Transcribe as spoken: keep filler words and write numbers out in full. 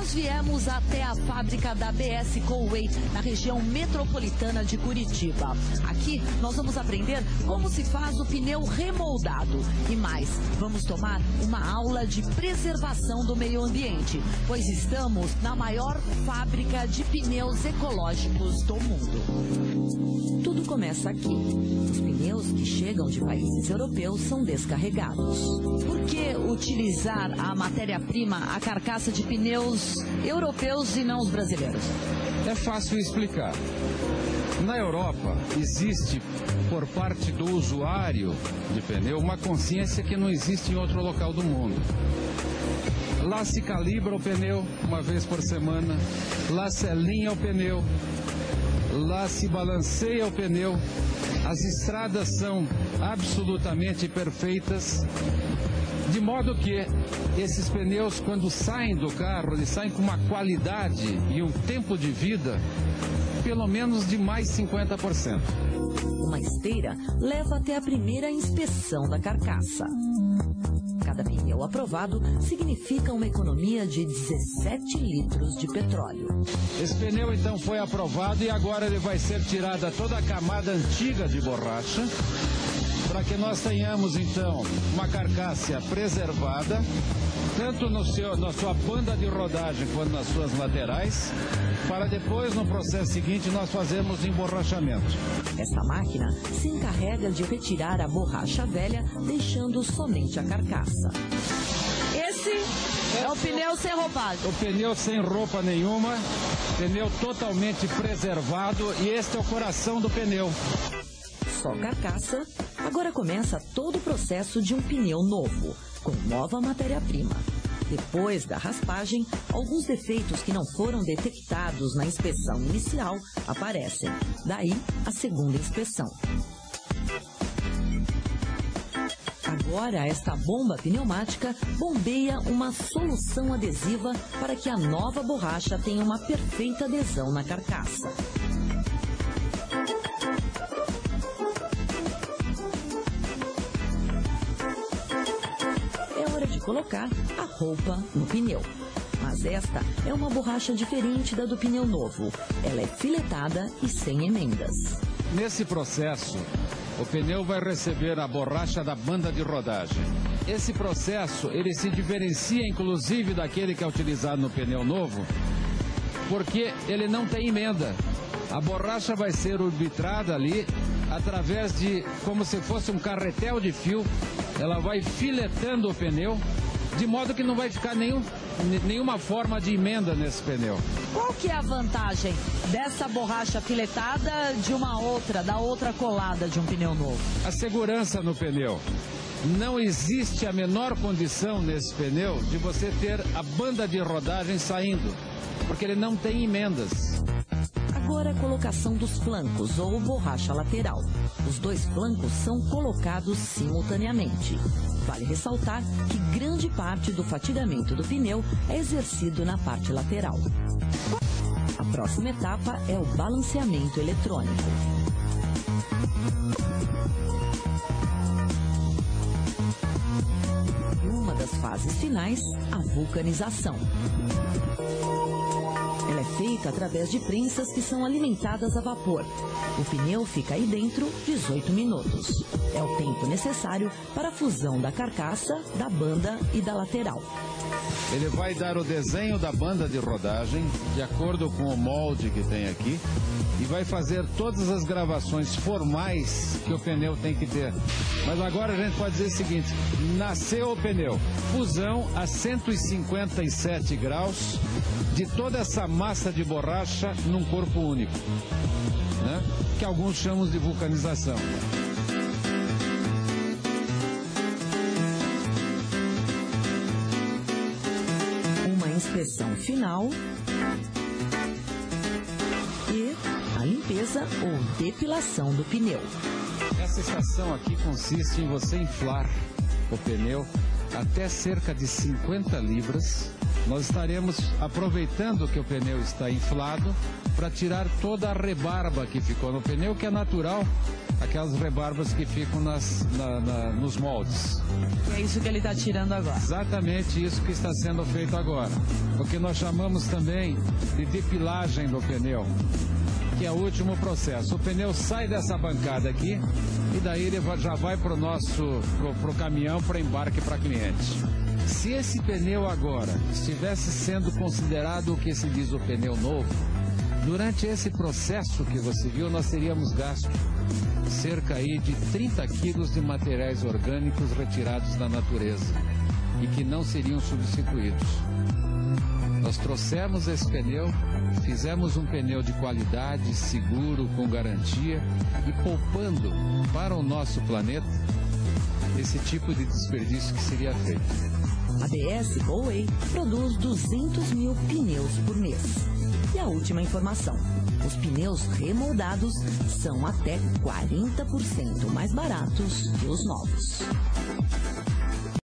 nós viemos até a fábrica da B S Coway, na região metropolitana de Curitiba. Aqui nós vamos aprender como se faz o pneu remoldado. E mais, vamos tomar uma aula de preservação do meio ambiente, pois estamos na maior fábrica de pneus ecológicos do mundo. Tudo começa aqui. Os pneus que chegam de países europeus são descarregados. Por que utilizar a matéria-prima, a carcaça de pneus europeus e não os brasileiros? É fácil explicar. Na Europa, existe, por parte do usuário de pneu, uma consciência que não existe em outro local do mundo. Lá se calibra o pneu uma vez por semana, lá se alinha o pneu, lá se balanceia o pneu, as estradas são absolutamente perfeitas, de modo que esses pneus, quando saem do carro, eles saem com uma qualidade e um tempo de vida pelo menos de mais cinquenta por cento. Uma esteira leva até a primeira inspeção da carcaça. Cada pneu aprovado significa uma economia de dezessete litros de petróleo. Esse pneu então foi aprovado e agora ele vai ser tirada toda a camada antiga de borracha, para que nós tenhamos então uma carcaça preservada, tanto no seu, na sua banda de rodagem quanto nas suas laterais, para depois, no processo seguinte, nós fazermos emborrachamento. Esta máquina se encarrega de retirar a borracha velha, deixando somente a carcaça. Esse é o pneu sem roupagem. O pneu sem roupa nenhuma, pneu totalmente preservado, e este é o coração do pneu. Só carcaça, agora começa todo o processo de um pneu novo, com nova matéria-prima. Depois da raspagem, alguns defeitos que não foram detectados na inspeção inicial aparecem. Daí, a segunda inspeção. Agora, esta bomba pneumática bombeia uma solução adesiva para que a nova borracha tenha uma perfeita adesão na carcaça. Colocar a roupa no pneu. Mas esta é uma borracha diferente da do pneu novo. Ela é filetada e sem emendas. Nesse processo, o pneu vai receber a borracha da banda de rodagem. Esse processo, ele se diferencia inclusive daquele que é utilizado no pneu novo, porque ele não tem emenda. A borracha vai ser arbitrada ali através de, como se fosse um carretel de fio. Ela vai filetando o pneu, de modo que não vai ficar nenhum, nenhuma forma de emenda nesse pneu. Qual que é a vantagem dessa borracha filetada de uma outra, da outra colada de um pneu novo? A segurança no pneu. Não existe a menor condição nesse pneu de você ter a banda de rodagem saindo, porque ele não tem emendas. Agora a colocação dos flancos ou borracha lateral. Os dois flancos são colocados simultaneamente. Vale ressaltar que grande parte do fatigamento do pneu é exercido na parte lateral. A próxima etapa é o balanceamento eletrônico. E uma das fases finais, a vulcanização. Ela é feita através de prensas que são alimentadas a vapor. O pneu fica aí dentro dezoito minutos. É o tempo necessário para a fusão da carcaça, da banda e da lateral. Ele vai dar o desenho da banda de rodagem, de acordo com o molde que tem aqui, e vai fazer todas as gravações formais que o pneu tem que ter. Mas agora a gente pode dizer o seguinte: nasceu o pneu, fusão a cento e cinquenta e sete graus de toda essa massa de borracha num corpo único, né? Que alguns chamam de vulcanização. Uma inspeção final e a limpeza ou depilação do pneu. Essa estação aqui consiste em você inflar o pneu até cerca de cinquenta libras. Nós estaremos aproveitando que o pneu está inflado para tirar toda a rebarba que ficou no pneu, que é natural aquelas rebarbas que ficam nas, na, na, nos moldes. É isso que ele está tirando agora. Exatamente isso que está sendo feito agora. O que nós chamamos também de depilagem do pneu, que é o último processo. O pneu sai dessa bancada aqui e daí ele já vai para o nosso pro, pro caminhão para embarque para cliente. Se esse pneu agora estivesse sendo considerado o que se diz o pneu novo, durante esse processo que você viu, nós teríamos gasto cerca aí de trinta quilos de materiais orgânicos retirados da natureza e que não seriam substituídos. Nós trouxemos esse pneu, fizemos um pneu de qualidade, seguro, com garantia e poupando para o nosso planeta esse tipo de desperdício que seria feito. A B S Go-Way produz duzentos mil pneus por mês. E a última informação: os pneus remoldados são até quarenta por cento mais baratos que os novos.